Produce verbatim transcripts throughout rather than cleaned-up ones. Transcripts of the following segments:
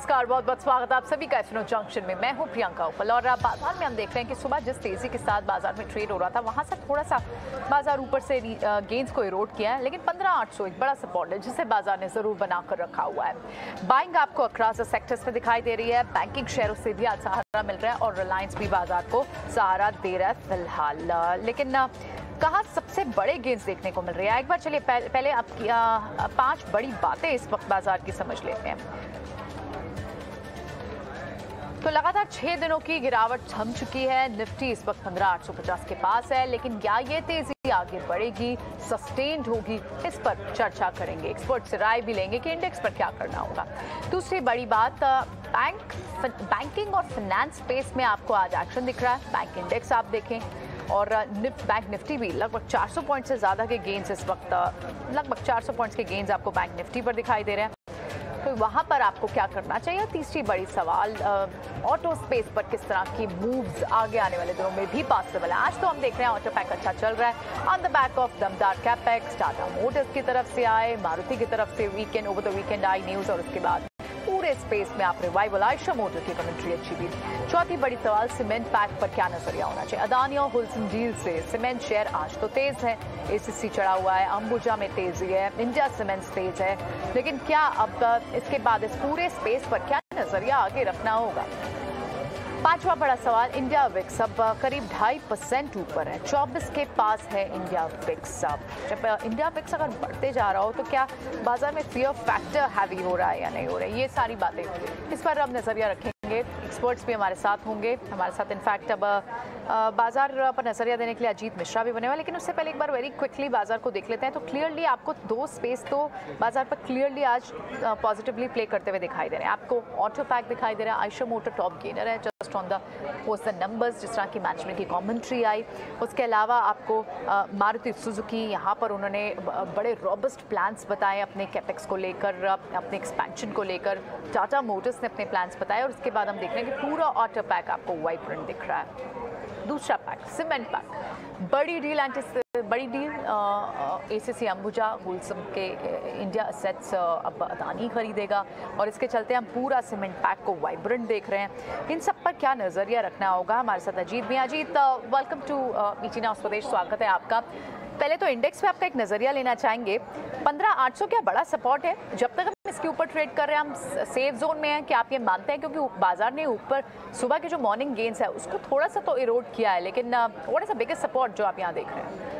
नमस्कार, बहुत बहुत स्वागत है आप सभी का एफनो जंक्शन में। मैं हूं प्रियंका उपल और बाजार में हम देख रहे हैं कि सुबह जिस तेजी के साथ बाजार में ट्रेड हो रहा था वहां से थोड़ा सा बाजार ऊपर से गेंस को इरोड किया है, लेकिन पंद्रह आठ सौ एक बड़ा सपोर्ट है जिसे बाजार ने जरूर बनाकर रखा हुआ है। बाइंग आपको अक्रॉस द सेक्टर्स में दिखाई दे रही है। बैंकिंग शेयरों से भी आज सहारा मिल रहा है और रिलायंस भी बाजार को सहारा दे रहा है फिलहाल। लेकिन कहाँ सबसे बड़े गेंस देखने को मिल रहे हैं, एक बार चलिए पहले आपकी पांच बड़ी बातें इस वक्त बाजार की समझ लेते हैं। तो लगातार छह दिनों की गिरावट थम चुकी है। निफ्टी इस वक्त पंद्रह आठ सौ पचास के पास है, लेकिन क्या ये तेजी आगे बढ़ेगी, सस्टेन्ड होगी, इस पर चर्चा करेंगे। एक्सपर्ट से राय भी लेंगे कि इंडेक्स पर क्या करना होगा। दूसरी बड़ी बात, बैंक बैंकिंग और फाइनेंस स्पेस में आपको आज एक्शन दिख रहा है। बैंक इंडेक्स आप देखें और निफ्ट बैंक निफ्टी भी लगभग चार सौ पॉइंट से ज़्यादा के गेंस इस वक्त, लगभग चार सौ पॉइंट्स के गेंस आपको बैंक निफ्टी पर दिखाई दे रहे हैं। तो वहाँ पर आपको क्या करना चाहिए। तीसरी बड़ी सवाल, ऑटो स्पेस पर किस तरह की मूव्स आगे आने वाले दिनों में भी पॉसिबल है। आज तो हम देख रहे हैं ऑटो पैक अच्छा चल रहा है ऑन द बैक ऑफ दमदार कैपेक्स। टाटा मोटर्स की तरफ से आए, मारुति की तरफ से वीकेंड ओवर द वीकेंड आई न्यूज़ और उसके बाद पूरे स्पेस में आप रिवाइवल आयशा मोटर की कमेंट्री अच्छी भी। चौथी बड़ी सवाल, सीमेंट पैक पर क्या नजरिया होना चाहिए। अदानी और हुलसन डील से सीमेंट शेयर आज तो तेज है, एसीसी चढ़ा हुआ है, अंबुजा में तेजी है, इंडिया सीमेंट तेज है, लेकिन क्या अब इसके बाद इस पूरे स्पेस पर क्या नजरिया आगे रखना होगा। पांचवा बड़ा सवाल, इंडिया विक्स अब करीब ढाई परसेंट ऊपर है, चौबीस के पास है इंडिया विक्स। जब इंडिया विक्स अगर बढ़ते जा रहा हो तो क्या बाजार में फियर फैक्टर हैवी हो रहा है या नहीं हो रहा है, ये सारी बातें इस पर अब नजरिया रखेंगे। एक्सपर्ट्स भी हमारे साथ होंगे। हमारे साथ इनफैक्ट अब बाजार पर नजरिया देने के लिए अजीत मिश्रा भी बने हुए, लेकिन उससे पहले एक बार वेरी क्विकली बाजार को देख लेते हैं। तो क्लियरली आपको दो स्पेस तो बाजार पर क्लियरली आज पॉजिटिवली प्ले करते हुए दिखाई दे रहे हैं। आपको ऑटो पैक दिखाई दे रहा है, आयशा मोटर टॉप गेनर है just on the post the numbers, जिस तरह की मैनेजमेंट की कमेंट्री आई। उसके अलावा आपको मारुति सुजुकी, यहाँ पर उन्होंने बड़े रॉबस्ट प्लान्स बताए अपने कैपेक्स को लेकर, अपने एक्सपेंशन को लेकर। टाटा मोटर्स ने अपने प्लान्स बताए और उसके बाद हम देख रहे हैं कि पूरा ऑटो पैक आपको वाइब्रेंट दिख रहा है। दूसरा पैक सीमेंट पैक, बड़ी डील बड़ी डील एसीसी अंबुजा हुलसन के इंडिया असेट्स अब अदानी खरीदेगा और इसके चलते हम पूरा सीमेंट पैक को वाइब्रेंट देख रहे हैं। इन सब पर क्या नजरिया रखना होगा, हमारे साथ अजीत भी। अजीत, वेलकम टू ईटीना स्वदेश, स्वागत है आपका। पहले तो इंडेक्स पे आपका एक नजरिया लेना चाहेंगे। पंद्रह आठ सौ क्या बड़ा सपोर्ट है, जब तक हम इसके ऊपर ट्रेड कर रहे हैं हम सेफ जोन में हैं, क्या आप ये मानते हैं? क्योंकि बाजार ने ऊपर सुबह के जो मॉर्निंग गेंस है उसको थोड़ा सा तो इरोड किया है, लेकिन what is the biggest support जो आप यहाँ देख रहे हैं?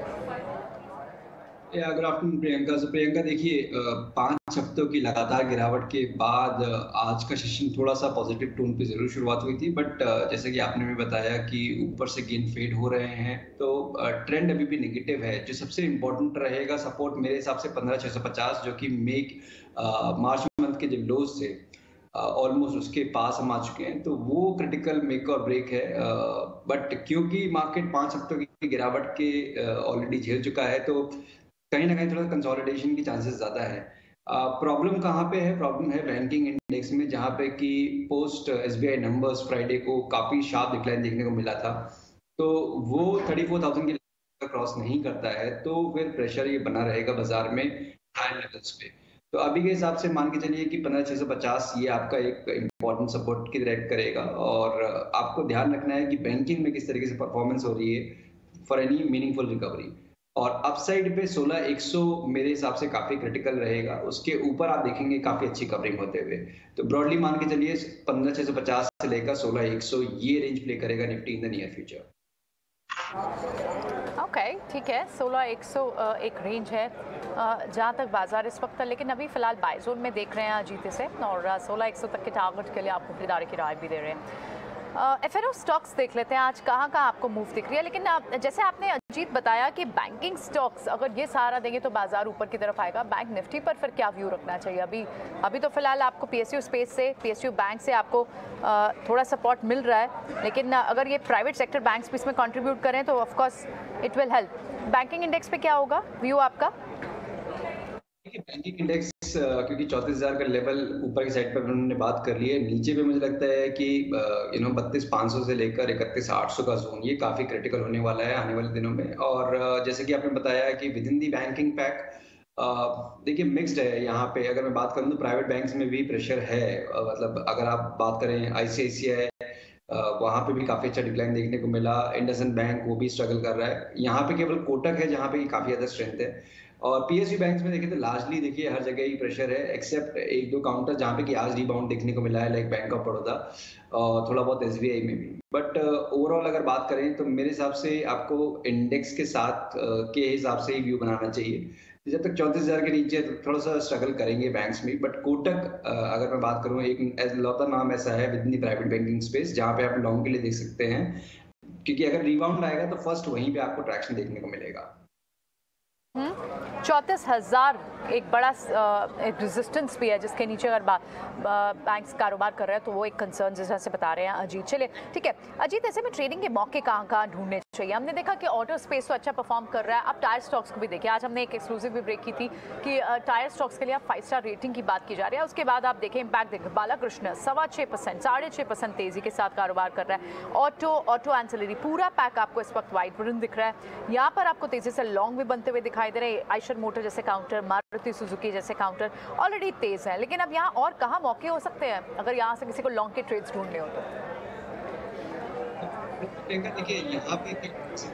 Good afternoon Priyanka. so, Priyanka देखिए, पांच हफ्तों की लगातार गिरावट के बाद आज का सेशन थोड़ा सा पॉजिटिव टोन पे जरूर शुरुआत हुई थी, बट जैसे कि आपने भी बताया कि ऊपर से गेन फेड हो रहे हैं, तो ट्रेंड अभी भी नेगेटिव है। जो सबसे इम्पोर्टेंट रहेगा सपोर्ट मेरे हिसाब से पंद्रह छह सौ पचास, जो कि मेक मार्च मंथ के जो लोज थे ऑलमोस्ट उसके पास हम आ चुके हैं, तो वो क्रिटिकल मेक और ब्रेक है। बट क्योंकि मार्केट पांच हफ्तों की गिरावट के ऑलरेडी झेल चुका है, तो कहीं ना कहीं थोड़ा कंसोलिडेशन की चांसेस ज्यादा है। प्रॉब्लम कहाँ पे है? प्रॉब्लम है बैंकिंग इंडेक्स में, जहाँ पे कि पोस्ट एसबीआई नंबर्स फ्राइडे को काफी शार्प डिक्लाइन देखने को मिला था, तो वो चौंतीस हज़ार की क्रॉस नहीं करता है तो फिर प्रेशर ये बना रहेगा बाजार में हाई लेवल्स पे। तो अभी के हिसाब से मान के चलिए कि पंद्रह छह सौ पचास ये आपका एक इम्पोर्टेंट सपोर्ट की डायरेक्ट करेगा, और आपको ध्यान रखना है कि बैंकिंग में किस तरीके से परफॉर्मेंस हो रही है फॉर एनी मीनिंगफुल रिकवरी। और अपसाइड पे सोलह एक सौ मेरे हिसाब से काफी क्रिटिकल रहेगा, उसके ऊपर आप देखेंगे काफी अच्छी कवरिंग होते हुए। तो ब्रॉडली मान के चलिए पंद्रह छह सौ पचास से लेकर सोलह एक सौ ये रेंज प्ले करेगा Nifty in the near future. Okay, ठीक है, सोलह एक सौ एक रेंज है जहाँ तक बाजार इस वक्त, लेकिन अभी फिलहाल बाय जोन में देख रहे हैं अजीत से, और सोलह एक सौ तक के टारगेट के लिए आपको खरीदारी की राय भी दे रहे हैं। एफ एन ओ स्टॉक्स देख लेते हैं आज कहाँ कहाँ आपको मूव दिख रही है। लेकिन आ, जैसे आपने अजीत बताया कि बैंकिंग स्टॉक्स अगर ये सहारा देंगे तो बाजार ऊपर की तरफ आएगा। बैंक निफ्टी पर फिर क्या व्यू रखना चाहिए? अभी अभी तो फिलहाल आपको पीएसयू स्पेस से, पीएसयू बैंक से आपको आ, थोड़ा सपोर्ट मिल रहा है, लेकिन आ, अगर ये प्राइवेट सेक्टर बैंक्स भी इसमें कॉन्ट्रीब्यूट करें तो of course it will help. Banking index पे क्या होगा व्यू आपका? बैंकिंग इंडेक्स क्योंकि चौंतीस हजार का लेवल ऊपर की साइड पर उन्होंने बात कर ली है, नीचे पे मुझे लगता है कि यू नो बत्तीस पाँच सौ से लेकर इकतीस आठ सौ का जोन ये काफी क्रिटिकल होने वाला है आने वाले दिनों में। और जैसे कि आपने बताया कि within the banking pack देखिए मिक्स्ड है यहाँ पे। अगर मैं बात करूँ तो प्राइवेट बैंक्स में भी प्रेशर है। मतलब अगर आप बात करें आईसीआईसीआई, वहाँ पे भी काफी अच्छा डिक्लाइन देखने को मिला। इंडसइंड बैंक वो भी स्ट्रगल कर रहा है। यहाँ पे केवल कोटक है जहाँ पे काफी ज्यादा स्ट्रेंथ है। और पीएसयू बैंक्स में देखें तो लार्जली देखिए हर जगह ही प्रेशर है, एक्सेप्ट एक दो काउंटर जहाँ पे कि आज रिबाउंड देखने को मिला है, लाइक बैंक ऑफ बड़ौदा और थोड़ा बहुत एसबीआई में भी। बट ओवरऑल अगर बात करें तो मेरे हिसाब से आपको इंडेक्स के साथ uh, के हिसाब से ही व्यू बनाना चाहिए। जब तक चौंतीस हजार के नीचे थोड़ा सा स्ट्रगल करेंगे बैंक्स में। बट कोटक अगर मैं बात करूं, एक लौता नाम ऐसा है within the private banking space जहां पे आप लॉन्ग के लिए देख सकते हैं, क्योंकि अगर रिबाउंड आएगा तो फर्स्ट वहीं पे आपको ट्रैक्शन देखने को मिलेगा। चौंतीस हजार एक बड़ा एक रेजिस्टेंस भी है जिसके नीचे अगर बैंक्स कारोबार कर रहे हैं तो वो एक कंसर्न जैसे से बता रहे हैं अजीत। चलिए ठीक है अजीत, ऐसे में ट्रेडिंग के मौके कहाँ कहाँ ढूंढने चाहिए? हमने देखा कि ऑटो स्पेस तो अच्छा परफॉर्म कर रहा है। अब टायर स्टॉक्स को भी देखिए, आज हमने एक एक्सक्लूसिव भी ब्रेक की थी कि टायर स्टॉक्स के लिए आप फाइव स्टार रेटिंग की बात की जा रही है। उसके बाद आप देखें इम्पैक्ट देखें, बालाकृष्ण सवा छः परसेंट साढ़े छः परसेंट तेजी के साथ कारोबार कर रहा है। ऑटो ऑटो एंसिलरी पूरा पैक आपको इस वक्त वाइट वरुण दिख रहा है। यहाँ पर आपको तेजी से लॉन्ग भी बनते हुए दिखाई दे रहे हैं। आइशर मोटर जैसे काउंटर, मारुति सुजुकी जैसे काउंटर ऑलरेडी तेज है। लेकिन अब यहाँ और कहाँ मौके हो सकते हैं अगर यहाँ से किसी को लॉन्ग के ट्रेड्स ढूंढने हो तो? देखिए यहाँ पे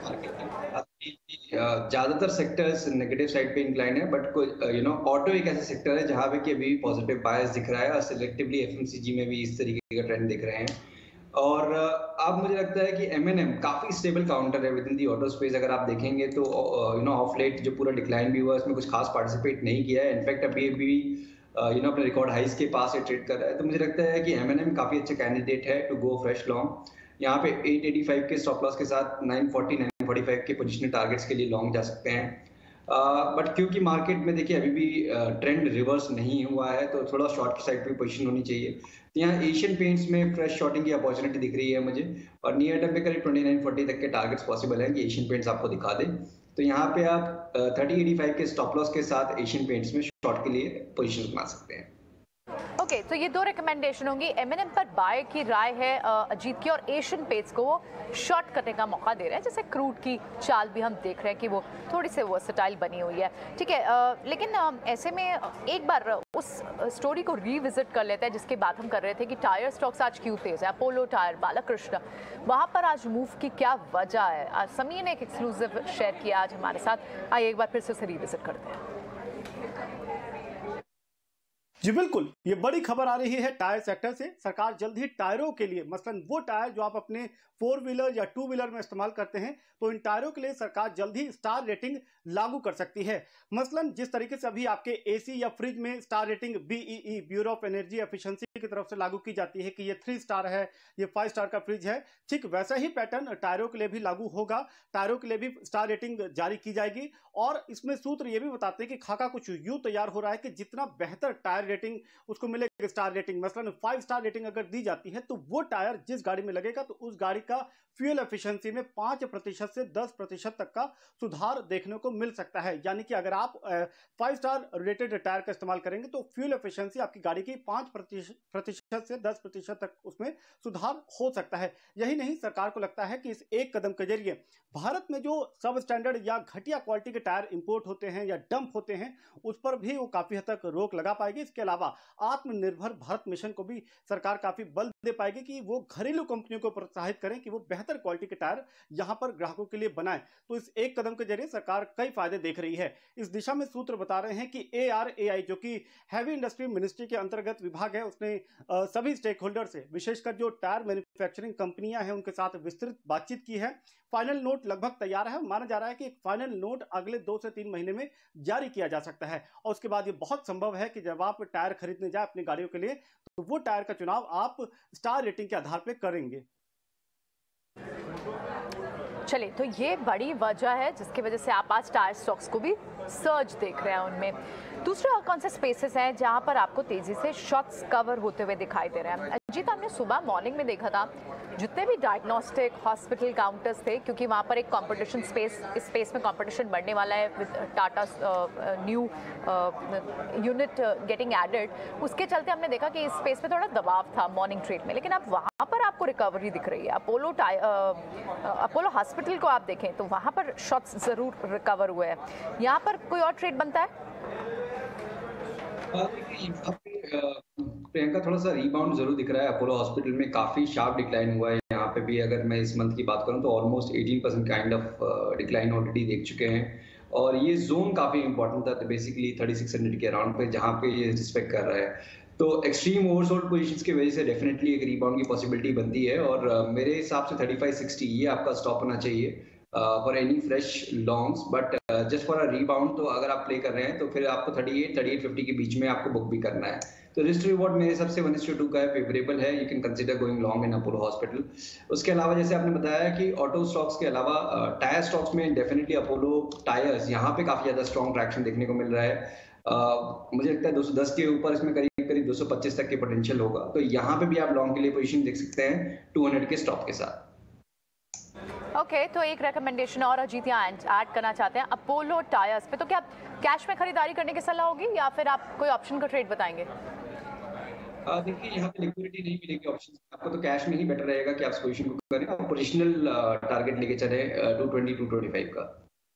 ज्यादातर सेक्टर्स नेगेटिव साइड पे इंक्लाइन है, बट यू नो ऑटो एक ऐसा सेक्टर है जहाँ पे कि अभी पॉजिटिव बायस दिख रहा है और सिलेक्टिवली एफएमसीजी में भी इस तरीके का ट्रेंड दिख रहे हैं। और अब मुझे लगता है कि एमएनएम काफी स्टेबल काउंटर है within the auto space. अगर आप देखेंगे तो यू नो ऑफ लेट जो पूरा डिक्लाइन भी हुआ उसमें कुछ खास पार्टिसिपेट नहीं किया है। इनफैक्ट अभी अभी यू नो अपने रिकॉर्ड हाइस के पास से ट्रेड कर रहा है। तो मुझे लगता है कि एमएनएम काफी अच्छा कैंडिडेट है टू गो फ्रेश लॉन्ग। यहाँ पे आठ सौ पचासी के स्टॉप लॉस के साथ नौ सौ चालीस नौ सौ पैंतालीस के पोजिशनल टारगेट्स के लिए लॉन्ग जा सकते हैं। बट uh, क्योंकि मार्केट में देखिए अभी भी ट्रेंड uh, रिवर्स नहीं हुआ है तो थोड़ा शॉर्ट की साइड पे पोजीशन होनी चाहिए। तो यहाँ एशियन पेंट्स में फ्रेश शॉर्टिंग की अपॉर्चुनिटी दिख रही है मुझे, और नियर टर्म पे करीब उनतीस सौ चालीस तक के टारगेट्स पॉसिबल है कि एशियन पेंट्स आपको दिखा दे। तो यहाँ पे आप तीस पचासी के स्टॉप लॉस के साथ एशियन पेंट्स में शॉर्ट के लिए पोजीशन बना सकते हैं। ओके okay, तो ये दो रिकमेंडेशन होंगी। एमएनएम पर बाय की राय है अजीत की, और एशियन पेंट्स को वो शॉर्ट करने का मौका दे रहे हैं। जैसे क्रूड की चाल भी हम देख रहे हैं कि वो थोड़ी सी वर्सेटाइल बनी हुई है। ठीक है, लेकिन ऐसे में एक बार उस स्टोरी को रीविजिट कर लेते हैं जिसकी बात हम कर रहे थे कि टायर स्टॉक्स आज क्यों तेज है। अपोलो टायर, बालाकृष्ण, वहाँ पर आज मूव की क्या वजह है? आज समीर ने एक एक्सक्लूसिव शेयर किया आज हमारे साथ। आइए एक बार फिर से उसे रीविजिट करते हैं। जी बिल्कुल, ये बड़ी खबर आ रही है टायर सेक्टर से। सरकार जल्द ही टायरों के लिए, मसलन वो टायर जो आप अपने फोर व्हीलर या टू व्हीलर में इस्तेमाल करते हैं, तो इन टायरों के लिए सरकार जल्द ही स्टार रेटिंग लागू कर सकती है। मसलन जिस तरीके से अभी आपके एसी या फ्रिज में star rating B E E, bureau of energy efficiency की तरफ से लागू की जाती है कि ये थ्री स्टार है, ये फाइव स्टार का फ्रिज है, ठीक वैसा ही पैटर्न टायरों के लिए भी लागू होगा। टायरों के लिए भी स्टार रेटिंग जारी की जाएगी। और इसमें सूत्र ये भी बताते हैं कि खाका कुछ यूं तैयार हो रहा है कि जितना बेहतर टायर रेटिंग उसको मिलेगी स्टार रेटिंग, मसलन फाइव स्टार रेटिंग अगर दी जाती है तो वो टायर जिस गाड़ी में लगेगा तो उस गाड़ी का फ्यूल एफिशिएंसी में पांच प्रतिशत से दस प्रतिशत तक का सुधार देखने को मिल सकता है। यानी कि अगर आप फाइव स्टार रेटेड टायर का इस्तेमाल करेंगे तो फ्यूल एफिशिएंसी आपकी गाड़ी की पांच प्रतिशत से दस प्रतिशत तक उसमें सुधार हो सकता है। यही नहीं, सरकार को लगता है कि इस एक कदम के जरिए भारत में जो सब स्टैंडर्ड या घटिया क्वालिटी के टायर इंपोर्ट होते हैं या डंप होते हैं उस पर भी वो काफी हद तक रोक लगा पाएगी। इसके अलावा आत्मनिर्भर भारत मिशन को भी सरकार काफी बल दे पाएगी कि वो घरेलू कंपनियों को प्रोत्साहित करें कि वो बेहतर क्वालिटी के टायर यहां पर ग्राहकों के लिए बनाएं। तो इस एक कदम के जरिए सरकार कई फायदे देख रही है। इस दिशा में सूत्र बता रहे हैं कि एआरएआई जो कि हैवी इंडस्ट्री मिनिस्ट्री के अंतर्गत विभाग है, उसने आ, सभी स्टेक होल्डर से, विशेषकर जो टायर मैन्युफैक्चरिंग कंपनियां हैं उनके साथ विस्तृत बातचीत की है। फाइनल नोट लगभग तैयार है। माना जा रहा है कि एक फाइनल नोट अगले दो से तीन महीने में जारी किया जा सकता है। और उसके बाद ये बहुत संभव है कि जब आप टायर खरीदने जाए अपनी गाड़ियों के लिए तो वो टायर का चुनाव आप स्टार रेटिंग के आधार पर करेंगे। चलिए, तो ये बड़ी वजह है जिसकी वजह से आप आज टायर स्टॉक्स को भी सर्ज देख रहे हैं उनमें। दूसरे और कौन से स्पेसेस हैं जहां पर आपको तेजी से शॉट्स कवर होते हुए दिखाई दे रहे हैं? अजीत, हमने सुबह मॉर्निंग में देखा था जितने भी डायग्नोस्टिक हॉस्पिटल काउंटर्स थे, क्योंकि वहाँ पर एक कंपटीशन स्पेस इस स्पेस में कंपटीशन बढ़ने वाला है with Tata new unit getting added, उसके चलते हमने देखा कि इस स्पेस पे थोड़ा दबाव था मॉर्निंग ट्रेड में। लेकिन अब वहाँ पर आपको रिकवरी दिख रही है? अपोलो अपोलो हॉस्पिटल को आप देखें तो वहां पर शॉट्स जरूर रिकवर हुए हैं, यहाँ पर कोई और ट्रेड बनता है? प्रियंका थोड़ा सा रिबाउंड जरूर दिख रहा है। अपोलो हॉस्पिटल में काफी शार्प डिक्लाइन हुआ है। यहाँ पे भी अगर मैं इस मंथ की बात करूँ तो ऑलमोस्ट अठारह percent kind of decline already देख चुके हैं, और ये जोन काफी इंपॉर्टेंट था बेसिकली छत्तीस सौ के अराउंड पे, जहाँ पे ये रिस्पेक्ट कर रहा है। तो एक्सट्रीम ओवरसोल्ड पोजीशंस की वजह से डेफिनेटली एक रिबाउंड की पॉसिबिलिटी बनती है, और uh, मेरे हिसाब से थर्टी फाइव सिक्सटी ये आपका स्टॉप होना चाहिए for any fresh longs. But just for a rebound तो अगर आप प्ले कर रहे हैं तो फिर आपको thirty eight thirty eight fifty के बीच में आपको बुक भी करना है। तो रिस्क रिवॉर्ड मेरे हिसाब से वन इस टू टू का है, फेवरेबल है। You can consider going long in Apollo hospital. उसके अलावा जैसे आपने बताया कि ऑटो स्टॉक्स के अलावा टायर स्टॉक्स में डेफिनेटली अपोलो टायर्स यहाँ पे काफी ज्यादा स्ट्रॉन्ग ट्रैक्शन देखने को मिल रहा है। Uh, मुझे लगता है दो सौ दस के ऊपर इसमें करीब करीब दो सौ पच्चीस तक के पोटेंशियल होगा, तो यहाँ पे भी आप लॉन्ग के लिए पोजीशन देख सकते हैं दो सौ के स्टॉप के साथ। ओके okay, तो एक रिकमेंडेशन और अजीत यहाँ ऐड करना चाहते हैं अपोलो टायर्स पे, तो क्या कैश में खरीदारी करने की सलाह होगी या फिर आप कोई ऑप्शन का ट्रेड बताएंगे? देखिए यहाँ पे लिक्विडिटी नहीं मिलेगी ऑप्शन आपको, तो कैश में ही बेटर रहेगा कि आप इस पोजीशन को करें और पोजिशनल टारगेट लेके चले two twenty two twenty five का।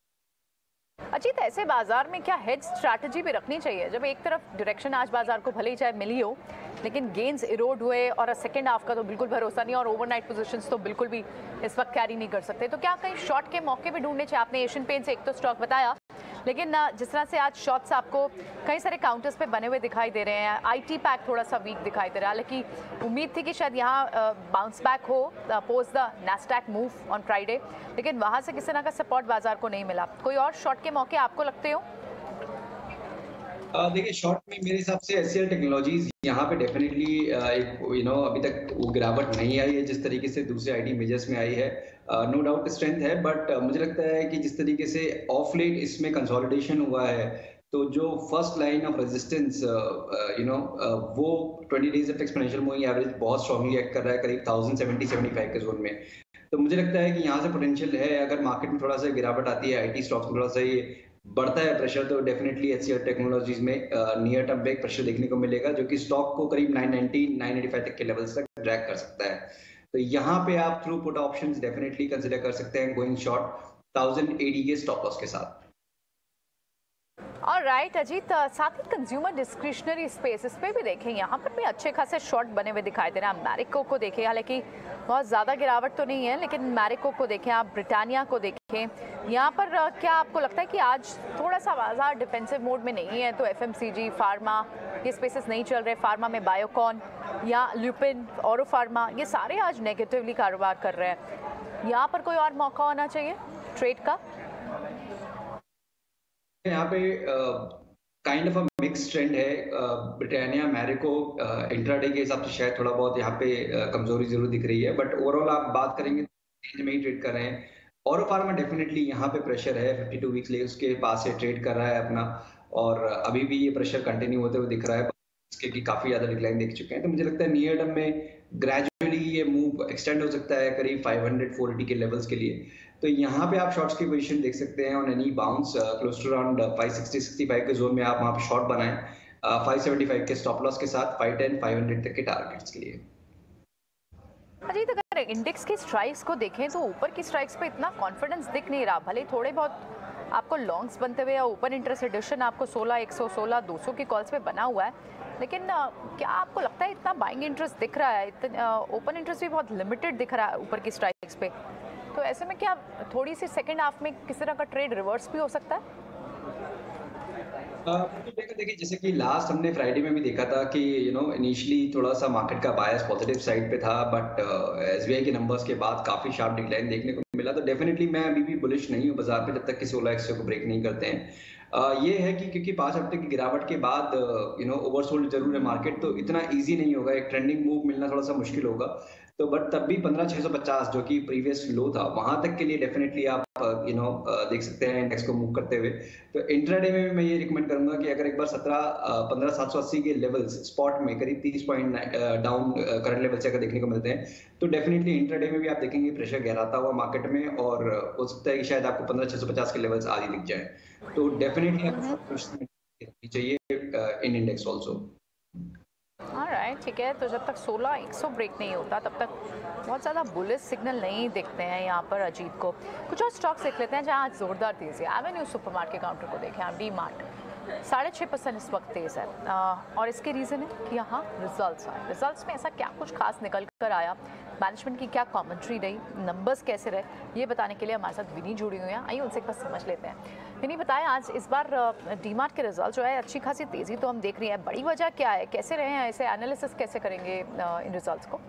अजीत, ऐसे बाजार में क्या हेड स्ट्रैटेजी भी रखनी चाहिए? जब एक तरफ डायरेक्शन आज बाजार को भले ही चाहे मिली हो, लेकिन गेन्स इरोड हुए और सेकंड हाफ का तो बिल्कुल भरोसा नहीं, और ओवरनाइट पोजीशंस तो बिल्कुल भी इस वक्त कैरी नहीं कर सकते, तो क्या कहीं शॉर्ट के मौके भी ढूंढने चाहिए? आपने एशियन पेंट्स एक तो स्टॉक बताया, लेकिन जिस तरह से आज शॉट्स आपको कई सारे काउंटर्स पे बने हुए दिखाई दे रहे हैं, आईटी पैक थोड़ा सा वीक दिखाई दे रहा है, हालांकि उम्मीद थी कि शायद यहाँ बाउंस बैक हो post the Nasdaq move on Friday, लेकिन वहां से किसी तरह का सपोर्ट बाजार को नहीं मिला। कोई और शॉर्ट के मौके आपको लगते हो? देखिए शॉर्ट में मेरे हिसाब से एचसीएल टेक्नोलॉजीज यहाँ पे डेफिनेटली एक यू नो अभी तक वो गिरावट नहीं आई है जिस तरीके से दूसरे आईटी मेजर्स में आई है। नो डाउट स्ट्रेंथ है, बट uh, मुझे लगता है कि जिस तरीके से ऑफ लेट इसमें कंसोलिडेशन हुआ है, तो जो first line of resistance you know वो twenty days of exponential moving average बहुत स्ट्रांगली एक्ट कर रहा है करीब थाउजेंड सेवेंटी सेवेंटी फाइव के जोन में। तो मुझे लगता है कि यहाँ से पोटेंशियल है, अगर मार्केट में थोड़ा सा गिरावट आती है, आईटी स्टॉक्स में थोड़ा सा ये बढ़ता है प्रेशर, तो डेफिनेटली एचसीएल टेक्नोलॉजीज में नियर टर्म पे एक प्रेशर देखने को मिलेगा जो कि स्टॉक को करीब nine ninety nine eighty five तक के लेवल्स तक ड्रैग कर सकता है। तो यहाँ पे आप through put options definitely consider कर सकते हैं गोइंग शॉर्ट थाउजेंड एटी के स्टॉप लॉस के साथ। ऑलराइट अजीत, साथ ही कंज्यूमर डिस्क्रिशनरी स्पेस इस पे भी देखें, यहाँ पर भी अच्छे खासे शॉर्ट बने हुए दिखाई दे रहे हैं। मैरिको को देखें, हालांकि बहुत ज़्यादा गिरावट तो नहीं है, लेकिन मैरिको को देखें, आप ब्रिटानिया को देखें, यहाँ पर क्या आपको लगता है कि आज थोड़ा सा बाजार डिफेंसिव मोड में नहीं है? तो एफएमसीजी, फार्मा, ये स्पेसेस नहीं चल रहे, फार्मा में बायोकॉन या ल्यूपिन, औरो फार्मा, ये सारे आज नेगेटिवली कारोबार कर रहे हैं। यहाँ पर कोई और मौका होना चाहिए ट्रेड का? यहाँ पे kind of a mix trend है। ब्रिटानिया, मैरिको इंट्राडे के हिसाब से शायद थोड़ा बहुत यहाँ पे uh, कमजोरी जरूर दिख रही है, बट ओवरऑल आप बात करेंगे रेंज में ही ट्रेड कर रहे हैं। और फार्मा डेफिनेटली यहाँ पे प्रेशर है, फिफ्टी टू वीक्स ले उसके पास से ट्रेड कर रहा है अपना, और अभी भी ये प्रेशर कंटिन्यू होते हुए दिख रहा है, इसके की काफी ज्यादा डिक्लाइन देख चुके हैं। तो मुझे लगता है नियर टर्म में ग्रेजुअली ये मूव एक्सटेंड हो सकता है करीब फाइव हंड्रेड फोर एटी के लेवल्स के लिए। तो यहाँ पे आप शॉर्ट्स की पोजीशन देख सकते हैं on any bounce close to around five sixty sixty five के जोन में आप वहाँ पे शॉर्ट बनाएं फाइव सेवेंटी फाइव के स्टॉप लॉस के साथ, फाइव टेन फाइव हंड्रेड तक के टारगेट्स के लिए। अजीत, अगर इंडेक्स की स्ट्राइक्स को देखें तो ऊपर की स्ट्राइक्स पे इतना कॉन्फिडेंस दिख नहीं रहा, भले थोड़े बहुत आपको लॉन्ग्स बनते हुए या ओपन इंटरेस्ट एडिशन आपको सोलह एक सौ सोलह दो सौ की कॉल्स पे बना हुआ है, लेकिन क्या आपको लगता है इतना बाइंग इंटरेस्ट दिख रहा है? इतना ओपन इंटरेस्ट भी बहुत लिमिटेड दिख रहा है ऊपर की स्ट्राइक्स पे, तो ऐसे में क्या थोड़ी सी सेकंड हाफ में किसी तरह का ट्रेड रिवर्स भी हो सकता है? देखिए जैसे कि लास्ट हमने फ्राइडे में भी देखा था कि यू नो इनिशियली थोड़ा सा मार्केट का बायस पॉजिटिव साइड पे था, बट एसबीआई के नंबर्स के बाद काफी शार्प डिक्लाइन देखने को मिला। तो डेफिनेटली मैं अभी भी बुलिश नहीं हूँ बाजार पे जब तक कि सोलह एक सौ को ब्रेक नहीं करते हैं। uh, ये है कि क्योंकि पांच हफ्ते की गिरावट के बाद यू नो ओवरसोल्ड जरूर है मार्केट, तो इतना ईजी नहीं होगा, एक ट्रेंडिंग मूव मिलना थोड़ा सा मुश्किल होगा। तो बट तब भी पंद्रह छह सौ पचास जो कि प्रीवियस लो था वहां तक के लिए डेफिनेटली आप यू नो देख सकते हैं इंडेक्स को मूव करते हुए। तो इंट्राडे में भी मैं ये रिकमेंड करूंगा कि अगर एक बार सत्रह पंद्रह सात सौ अस्सी के लेवल्स स्पॉट में करीब तीस पॉइंट डाउन करंट लेवल से अगर देखने को मिलते हैं, तो डेफिनेटली इंट्राडे में भी आप देखेंगे प्रेशर गहराता हुआ मार्केट में, और हो सकता है कि शायद आपको पंद्रह छह सौ पचास के लेवल्स आज ही दिख जाए। तो डेफिनेटली आपको चाहिए इन इंडेक्स ऑल्सो। जाए, ठीक है, तो जब तक सोलह एक सौ ब्रेक नहीं होता तब तक बहुत ज़्यादा बुलिश सिग्नल नहीं दिखते हैं यहाँ पर अजीत को। कुछ और स्टॉक्स देख लेते हैं जहाँ आज जोरदार तेजी है। एवेन्यू सुपरमार्ट के काउंटर को देखें आप, डी मार्ट साढ़े छः परसेंट इस वक्त तेज़ है, आ, और इसके रीज़न है कि यहाँ रिजल्ट्स आए। रिजल्ट्स में ऐसा क्या कुछ खास निकल कर आया, मैनेजमेंट की क्या कमेंट्री रही, नंबर्स कैसे रहे, ये बताने के लिए हमारे साथ विनी जुड़ी हुई हैं। आइए उनसे एक बार समझ लेते हैं। विनी बताएं, आज इस बार डी मार्ट के रिजल्ट जो है अच्छी खासी तेज़ी तो हम देख रही हैं, बड़ी वजह क्या है, कैसे रहे हैं, ऐसे एनालिसिस कैसे करेंगे इन रिजल्ट्स को?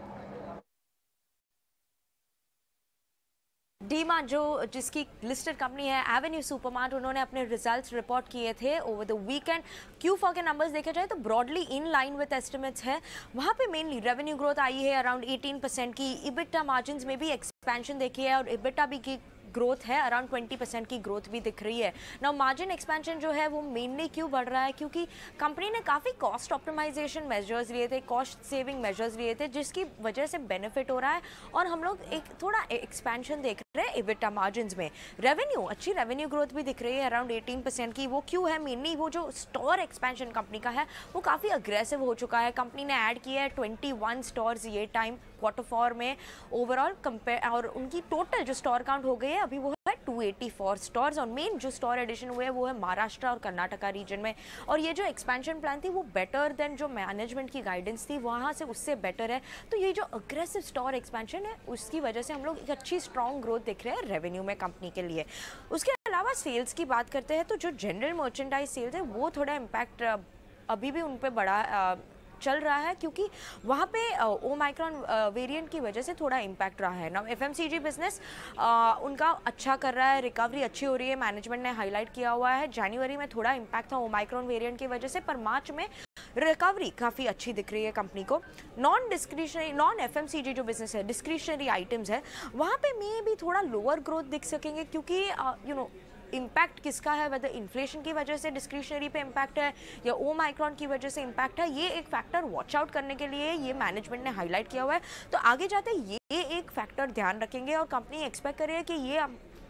डी-मार्ट जो जिसकी लिस्टेड कंपनी है एवेन्यू सुपरमार्ट, उन्होंने अपने रिजल्ट्स रिपोर्ट किए थे over the weekend. Q four के नंबर्स देखे जाए तो broadly in line with estimates है। वहाँ पे मेनली रेवेन्यू ग्रोथ आई है अराउंड अठारह परसेंट की, इबिटा मार्जिन्स में भी एक्सपेंशन देखी है और इबिटा भी की ग्रोथ है अराउंड बीस परसेंट की ग्रोथ भी दिख रही है। नाउ मार्जिन एक्सपेंशन जो है वो मेनली क्यों बढ़ रहा है, क्योंकि कंपनी ने काफ़ी कॉस्ट ऑप्टिमाइजेशन मेजर्स लिए थे, कॉस्ट सेविंग मेजर्स लिए थे, जिसकी वजह से बेनिफिट हो रहा है और हम लोग एक थोड़ा एक्सपेंशन देख रहे हैं इबिटा मार्जिन्स में। रेवेन्यू अच्छी रेवेन्यू ग्रोथ भी दिख रही है अराउंड अठारह परसेंट की। वो क्यों है, मेनली वो जो स्टोर एक्सपेंशन कंपनी का है वो काफ़ी अग्रेसिव हो चुका है। कंपनी ने ऐड किया है इक्कीस स्टोर्स ये टाइम क्वार्टर फोर में ओवरऑल कंपेयर, और उनकी टोटल जो स्टोर काउंट हो गई है अभी वो है दो सौ चौरासी स्टोर्स, और मेन जो स्टोर एडिशन हुए हैं वो है महाराष्ट्र और कर्नाटका रीजन में। और ये जो एक्सपेंशन प्लान थी वो बेटर देन जो मैनेजमेंट की गाइडेंस थी वहाँ से उससे बेटर है। तो ये जो अग्रेसिव स्टोर एक्सपेंशन है उसकी वजह से हम लोग एक अच्छी स्ट्रॉन्ग ग्रोथ देख रहे हैं रेवेन्यू में कंपनी के लिए। उसके अलावा सेल्स की बात करते हैं तो जो जनरल मर्चेंडाइज सेल्स है वो थोड़ा इम्पैक्ट अभी भी उन पर बड़ा चल रहा है, क्योंकि वहाँ पे ओमाइक्रॉन वेरिएंट की वजह से थोड़ा इम्पैक्ट रहा है ना। एफएमसीजी बिजनेस उनका अच्छा कर रहा है, रिकवरी अच्छी हो रही है, मैनेजमेंट ने हाईलाइट किया हुआ है। जनवरी में थोड़ा इम्पैक्ट था ओमाइक्रॉन वेरिएंट की वजह से, पर मार्च में रिकवरी काफ़ी अच्छी दिख रही है कंपनी को। नॉन डिस्क्रिशनरी नॉन एफएमसीजी जो बिजनेस है, डिस्क्रिशनरी आइटम्स है, वहाँ पे में भी थोड़ा लोअर ग्रोथ दिख सकेंगे, क्योंकि यू नो इम्पैक्ट किसका है, वेदर इन्फ्लेशन की वजह से डिस्क्रिशनरी पे इम्पैक्ट है या ओमाइक्रॉन की वजह से इम्पैक्ट है, ये एक फैक्टर वॉच आउट करने के लिए ये मैनेजमेंट ने हाईलाइट किया हुआ है। तो आगे जाते ये एक फैक्टर ध्यान रखेंगे और कंपनी एक्सपेक्ट कर रही है कि ये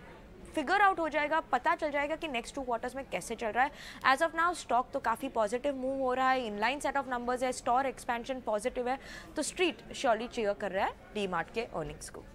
फिगर आउट हो जाएगा, पता चल जाएगा कि नेक्स्ट टू क्वार्टर्स में कैसे चल रहा है। एज ऑफ नाउ स्टॉक तो काफ़ी पॉजिटिव मूव हो रहा है, इनलाइन सेट ऑफ नंबर्स है, स्टोर एक्सपेंशन पॉजिटिव है, तो स्ट्रीट श्योरली चीयर कर रहा है डी मार्ट के अर्निंग्स को।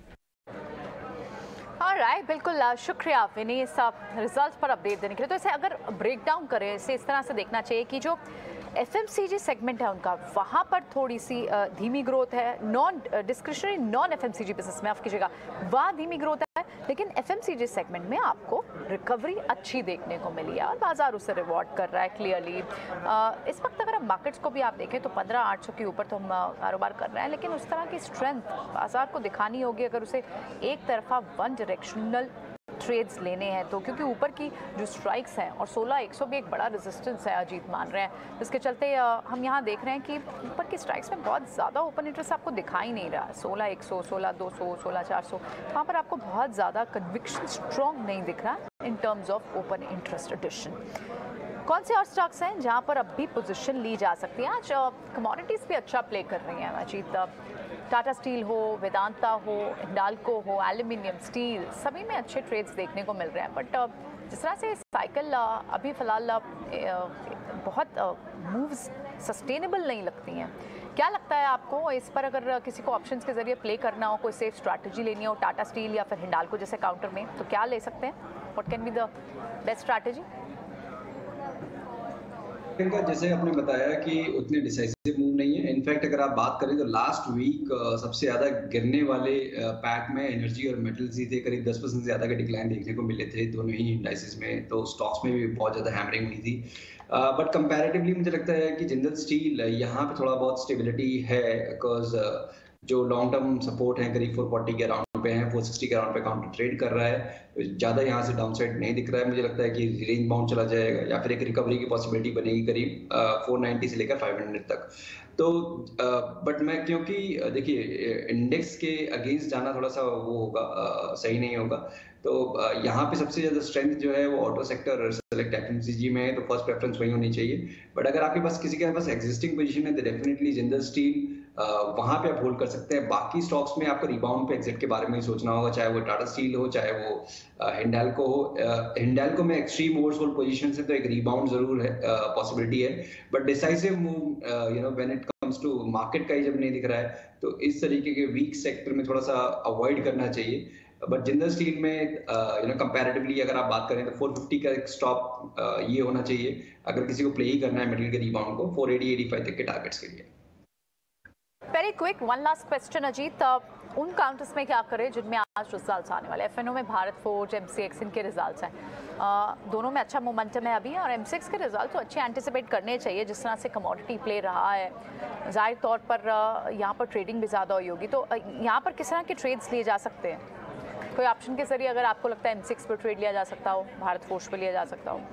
ऑलराइट, बिल्कुल शुक्रिया विनी इस रिजल्ट पर अपडेट देने के लिए। तो इसे अगर ब्रेक डाउन करें, इसे इस तरह से देखना चाहिए कि जो एफएमसीजी सेगमेंट है उनका वहाँ पर थोड़ी सी धीमी ग्रोथ है, non discretionary non FMCG business में आप कीजिएगा वहाँ धीमी ग्रोथ है, लेकिन एफएमसीजी सेगमेंट में आपको रिकवरी अच्छी देखने को मिली है और बाजार उसे रिवॉर्ड कर रहा है क्लियरली। इस वक्त अगर आप मार्केट्स को भी आप देखें तो पंद्रह आठ सौ के ऊपर तो हम कारोबार कर रहे हैं, लेकिन उस तरह की स्ट्रेंथ बाजार को दिखानी होगी अगर उसे एक तरफा वन डायरेक्शनल ट्रेड्स लेने हैं तो, क्योंकि ऊपर की जो स्ट्राइक्स हैं और सोलह एक सौ भी एक बड़ा रेजिस्टेंस है अजीत मान रहे हैं, जिसके चलते हम यहाँ देख रहे हैं कि ऊपर की स्ट्राइक्स में बहुत ज़्यादा ओपन इंटरेस्ट आपको दिखाई नहीं रहा। सोलह एक सौ, सोलह दो सौ, सोलह चार सौ, वहाँ पर आपको बहुत ज़्यादा कन्विक्शन स्ट्रॉन्ग नहीं दिख रहा in terms of open interest addition. कौन से और स्टॉक्स हैं जहाँ पर अब भी पोजीशन ली जा सकती है? आज कमोडिटीज़ भी अच्छा प्ले कर रही हैं अजीत, टाटा स्टील हो, वेदांता हो, हिंडाल्को हो, एल्यूमिनियम, स्टील, सभी में अच्छे ट्रेड्स देखने को मिल रहे हैं। बट जिस तरह से साइकिल अभी फ़िलहाल बहुत मूव्स सस्टेनेबल नहीं लगती हैं, क्या लगता है आपको इस पर अगर किसी को ऑप्शंस के जरिए प्ले करना हो, कोई सेफ स्ट्रैटेजी लेनी हो टाटा स्टील या फिर हिंडाल्को जैसे काउंटर में, तो क्या ले सकते हैं? What can be the best strategy? जैसे आपने बताया कि उतने डिसाइसिव मूव नहीं है। इनफैक्ट अगर आप बात करें तो लास्ट वीक सबसे ज्यादा गिरने वाले पैक में एनर्जी और मेटल्स ही थे, करीब दस परसेंट ज्यादा के डिक्लाइन देखने को मिले थे दोनों ही इंडाइसेस में, तो स्टॉक्स में भी बहुत ज्यादा हैमरिंग हुई थी। बट uh, कंपैरेटिवली मुझे लगता है कि जिंदल स्टील यहाँ पे थोड़ा बहुत स्टेबिलिटी है, बिकॉज uh, जो लॉन्ग टर्म सपोर्ट है करीब चार सौ चालीस के अराउंड पे है, चार सौ साठ के अराउंड पे काउंटर ट्रेड कर रहा है, ज़्यादा यहाँ से डाउन साइड नहीं दिख रहा है। मुझे लगता है कि रेंज बाउंड चला जाएगा या फिर एक रिकवरी की पॉसिबिलिटी बनेगी करीब चार सौ नब्बे से लेकर पाँच सौ तक। तो बट मैं क्योंकि देखिए इंडेक्स के अगेंस्ट जाना थोड़ा सा वो होगा, आ, सही नहीं होगा, तो यहाँ पे सबसे ज़्यादा स्ट्रेंथ जो है वो ऑटो सेक्टर सेलेक्ट एफएमसीजी में है, तो फर्स्ट प्रेफरेंस वही होनी चाहिए। बट अगर आपके पास किसी के पास एग्जिस्टिंग पोजीशन है तो डेफिनेटली जिंदल स्टील वहां पे आप होल्ड कर सकते हैं। बाकी स्टॉक्स में आपको रिबाउंड पे एग्जिट के बारे में ही सोचना होगा, चाहे वो टाटा स्टील हो, चाहे वो हिंडाल्को हो। हिंडाल्को में एक्सट्रीम ओवरसोल्ड पोजीशन से तो एक रिबाउंड जरूर है, पॉसिबिलिटी है, but decisive move you know when it comes to market का ही जब नहीं दिख रहा है तो इस तरीके के वीक सेक्टर में थोड़ा सा अवॉइड करना चाहिए। बट जिंदल स्टील में यू नो कंपैरेटिवली अगर आप बात करें तो फोर फिफ्टी का एक स्टॉप uh, ये होना चाहिए अगर किसी को प्ले ही करना है मिडिल के रिबाउंड को, फोर एटी एटी फाइव तक के टारगेट्स के लिए। Very quick one last question Ajit, उन काउंटर्स में क्या करें जिनमें आज रिजल्ट्स आने वाले? एफएनओ में भारत फोर्ज, एमसीएक्स, इनके रिजल्ट्स हैं, दोनों में अच्छा मोमेंटम है अभी, और एमसीएक्स के रिजल्ट तो अच्छे एंटिसिपेट करने चाहिए जिस तरह से कमोडिटी प्ले रहा है। जाहिर तौर पर यहाँ पर ट्रेडिंग भी ज़्यादा हुई होगी, तो यहाँ पर किस तरह के ट्रेड्स लिए जा सकते हैं? कोई ऑप्शन के जरिए अगर आपको लगता है एमसीएक्स पर ट्रेड लिया जा सकता हो, भारत फोर्ज पर लिया जा सकता हो?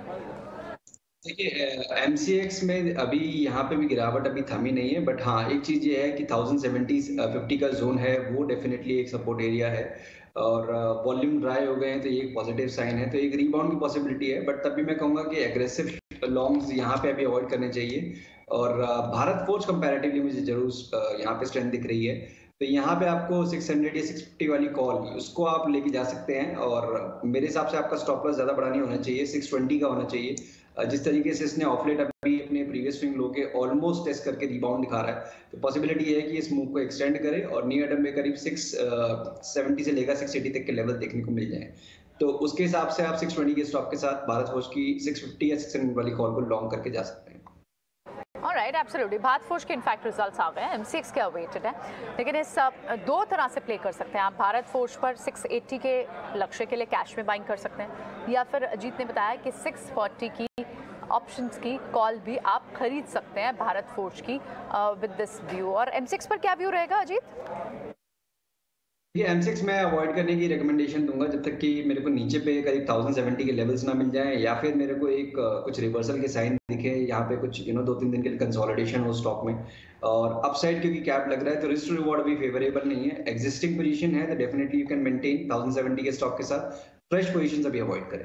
देखिए एमसीएक्स में अभी यहाँ पे भी गिरावट अभी थमी नहीं है, बट हाँ एक चीज ये है कि थाउजेंड सेवेंटी फिफ्टी का जोन है वो डेफिनेटली एक सपोर्ट एरिया है, और वॉल्यूम ड्राई हो गए हैं तो ये एक पॉजिटिव साइन है, तो एक रिबाउंड की पॉसिबिलिटी है। बट तभी मैं कहूंगा कि एग्रेसिव लॉन्ग्स यहाँ पे अभी अवॉइड करने चाहिए, और भारत फोर्ज कंपैरेटिवली मुझे जरूर यहाँ पे स्ट्रेंथ दिख रही है, तो यहाँ पे आपको सिक्स हंड्रेड या सिक्स फिफ्टी वाली कॉल उसको आप लेके जा सकते हैं, और मेरे हिसाब से आपका स्टॉप लॉस ज्यादा बड़ा नहीं होना चाहिए, सिक्स ट्वेंटी का होना चाहिए। जिस तरीके से इसने ऑफलेट अभी अपने प्रीवियस स्विंग लो के ऑलमोस्ट टेस्ट करके रिबाउंड दिखा रहा है, तो पॉसिबिलिटी ये है कि इस मूव को एक्सटेंड करे और नियर टर्म में करीब सिक्स सेवेंटी से लेकर सिक्स एटी तक के लेवल देखने को मिल जाए, तो उसके हिसाब से आप सिक्स ट्वेंटी के स्टॉप के साथ भारत फोर्ज की सिक्स फिफ्टी या सिक्स हंड्रेड वाली कॉल को लॉन्ग करके जा सकते हैं। Alright, absolutely. भारत फोर्ज के इनफैक्ट रिजल्ट्स आ गए हैं, एमसीएक्स के अवेटेड है, लेकिन इस दो तरह से प्ले कर सकते हैं आप। भारत फोर्ज पर सिक्स एटी के लक्ष्य के लिए कैश में बाइंग कर सकते हैं, या फिर अजीत ने बताया कि सिक्स फोर्टी की ऑप्शंस की कॉल भी आप खरीद सकते हैं भारत फोर्ज की विद दिस व्यू। और एमसीएक्स पर क्या व्यू रहेगा अजीत? ये एमसीएक्स मैं अवॉइड करने की रिकमेंडेशन दूंगा जब तक कि मेरे को नीचे पे करीब थाउजेंड सेवेंटी के लेवल्स ना मिल जाए, या फिर मेरे को एक कुछ रिवर्सल के साइन दिखे, यहाँ पे कुछ यू नो दो तीन दिन के लिए कंसोलिडेशन हो स्टॉक में, और अपसाइड क्योंकि कैप लग रहा है तो रिस्क टू रिवॉर्ड भी फेवरेबल नहीं है। एग्जिस्टिंग पोजीशन है तो definitely you can maintain thousand seventy के स्टॉक के साथ, फ्रेश पोजीशंस अभी अवॉइड करें।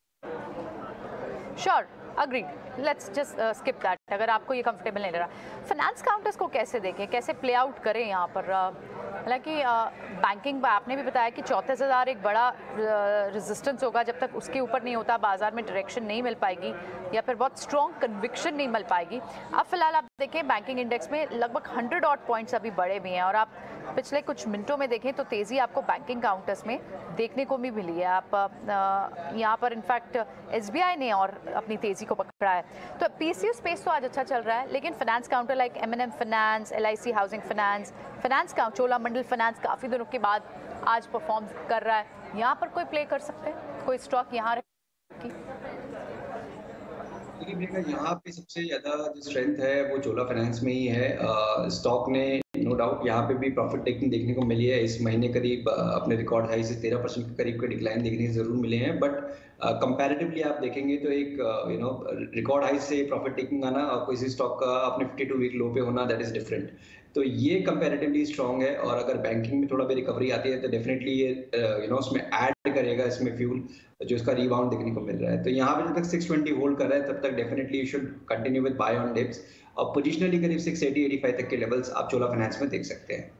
Sure, agreed, let's just skip that अगर आपको ये कंफर्टेबल नहीं लग रहा। फाइनेंस काउंटर्स को कैसे देखें, कैसे प्ले आउट करें यहाँ पर? हालांकि बैंकिंग आपने भी बताया कि चौंतीस हज़ार एक बड़ा रेजिस्टेंस होगा, जब तक उसके ऊपर नहीं होता बाजार में डायरेक्शन नहीं मिल पाएगी या फिर बहुत स्ट्रॉन्ग कन्विक्शन नहीं मिल पाएगी। अब फिलहाल आप देखें बैंकिंग इंडेक्स में लगभग हंड्रेड ऑट पॉइंट्स अभी बढ़े भी हैं, और आप पिछले कुछ मिनटों में देखें तो तेज़ी आपको बैंकिंग काउंटर्स में देखने को भी मिली है। आप यहाँ पर इनफैक्ट एसबीआई ने और अपनी तेज़ी को पकड़ा है, तो पीएसयू स्पेस तो आज अच्छा चल रहा है, लेकिन finance counter like M N M finance, LIC housing finance, finance counter Cholamandalam finance काफ़ी दिनों के बाद आज परफॉर्म कर रहा है। यहाँ पर कोई प्ले कर सकते हैं, कोई स्टॉक यहाँ रखी? यहाँ पे सबसे ज्यादा जो स्ट्रेंथ है वो चोला फाइनेंस में ही है। स्टॉक ने नो डाउट यहाँ पे भी प्रॉफिट टेकिंग देखने को मिली है, इस महीने करीब अपने रिकॉर्ड हाई से तेरह परसेंट के करीब के डिक्लाइन देखने जरूर मिले हैं, बट कंपैरेटिवली आप देखेंगे तो एक यू नो रिकॉर्ड हाई से प्रॉफिट टेकिंग आना और किसी स्टॉक का अपने फिफ्टी टू वीक लो पे होना, दैट इज डिफरेंट। तो ये कंपैरेटिवली स्ट्रांग है, और अगर बैंकिंग में थोड़ा भी रिकवरी आती है तो डेफिनेटली ये यू नो उसमें ऐड करेगा इसमें फ्यूल जो इसका रिबाउंड देखने को मिल रहा है। तो यहाँ पे जब तक सिक्स ट्वेंटी होल्ड कर रहा है तब तक definitely you should continue with buy on dips, और पोजिशनली करीब सिक्स एटी एटी फाइव तक के लेवल्स आप चोला फाइनेंस में देख सकते हैं।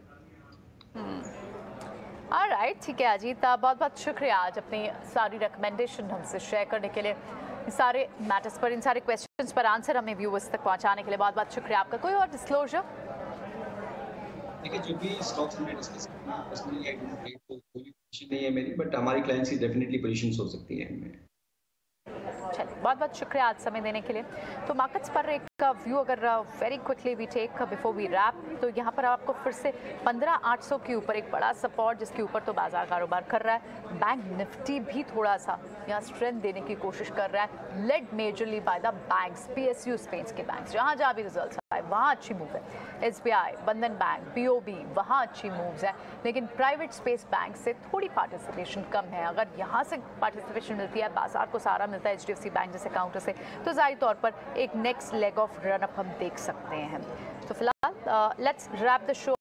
ऑलराइट, ठीक है अजीत, बहुत बहुत शुक्रिया आज अपनी सारी रिकमेंडेशन हमसे शेयर करने के लिए, सारे मैटर्स पर, इन सारे क्वेश्चंस पर आंसर हमें व्यूअर्स तक पहुंचाने के लिए बहुत बहुत शुक्रिया आपका। कोई और डिस्क्लोजर? देखिए जो भी स्टॉक्स हमने डिस्कस किया पर्सनली आई डोंट ट्रेड, तो कोई पोजीशन नहीं है मेरी, बट हमारी क्लाइंट्स की डेफिनेटली पोजीशंस हो सकती है इनमें। चलिए, बहुत बहुत शुक्रिया आज समय देने के लिए। तो मार्केट्स पर एक व्यू अगर very quickly we take before we wrap, तो यहाँ पर आपको फिर से पंद्रह आठ सौ के ऊपर एक बड़ा सपोर्ट, जिसके ऊपर तो बाजार कारोबार कर रहा है। बैंक निफ्टी भी थोड़ा सा यहाँ स्ट्रेंथ देने की कोशिश कर रहा है, led majorly by the banks, PSU space के बैंक्स, जहाँ जहाँ भी रिजल्ट आए वहाँ अच्छी मूव है। एसबीआई, बंधन बैंक, पीओबी, वहाँ अच्छी मूव्स है, लेकिन प्राइवेट स्पेस बैंक से थोड़ी पार्टिसिपेशन कम है। अगर यहाँ से पार्टिसिपेशन मिलती है, बाजार को सारा मिलता है एचडीएफसी बैंक जैसे काउंटर से, तो जाहिर तौर पर एक next leg of run up हम देख सकते हैं। तो फिलहाल लेट्स रैप द शो